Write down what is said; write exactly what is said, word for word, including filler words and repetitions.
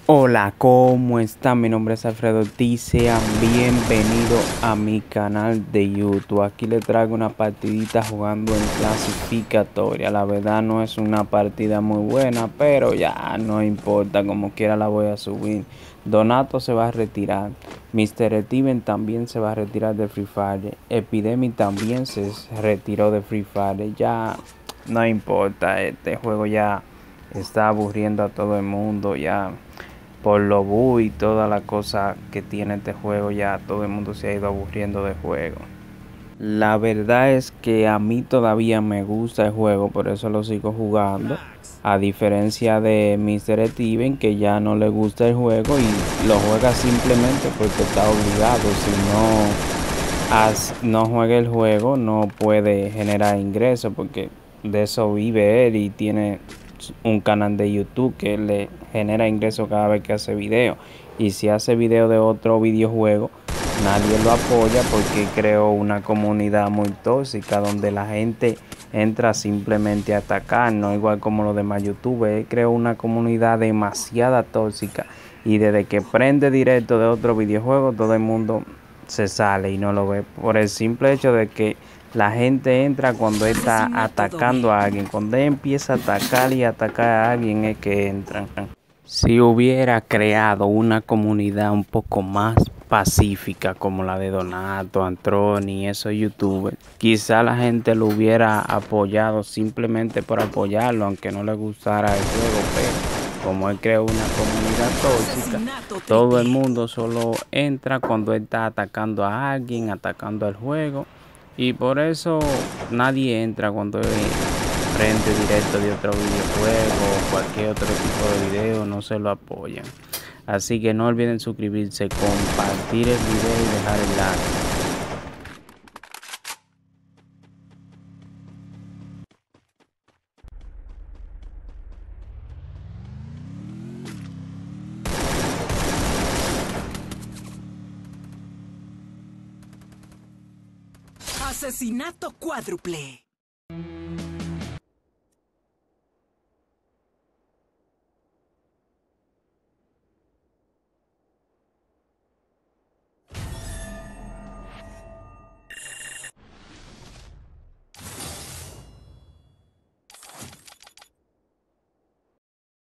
Hola, ¿cómo están? Mi nombre es Alfredo Ortiz, sean bienvenidos a mi canal de YouTube. Aquí les traigo una partidita jugando en clasificatoria. La verdad no es una partida muy buena, pero ya no importa, como quiera la voy a subir. Donato se va a retirar, mister Steven también se va a retirar de Free Fire, Epidemic también se retiró de Free Fire. Ya no importa, este juego ya está aburriendo a todo el mundo, ya por lo bu y toda la cosa que tiene este juego, ya todo el mundo se ha ido aburriendo de juego. La verdad es que a mí todavía me gusta el juego, por eso lo sigo jugando, a diferencia de mister Steven, que ya no le gusta el juego y lo juega simplemente porque está obligado. Si no, as, no juega el juego, no puede generar ingresos, porque de eso vive él y tiene un canal de YouTube que le genera ingresos cada vez que hace video. Y si hace video de otro videojuego, nadie lo apoya porque creó una comunidad muy tóxica donde la gente entra simplemente a atacar, no igual como los demás youtubers. Él creó una comunidad demasiada tóxica y desde que prende directo de otro videojuego, todo el mundo se sale y no lo ve, por el simple hecho de que la gente entra cuando está atacando a alguien. Cuando él empieza a atacar y atacar a alguien es que entran. Si hubiera creado una comunidad un poco más pacífica como la de Donato, Antroni y esos youtubers, quizá la gente lo hubiera apoyado simplemente por apoyarlo, aunque no le gustara el juego. Pero como él creó una comunidad tóxica, todo el mundo solo entra cuando él está atacando a alguien, atacando al juego. Y por eso nadie entra cuando él prende directo de otro videojuego o cualquier otro tipo de video, no se lo apoyan. Así que no olviden suscribirse, compartir el video y dejar el like. Asesinato cuádruple.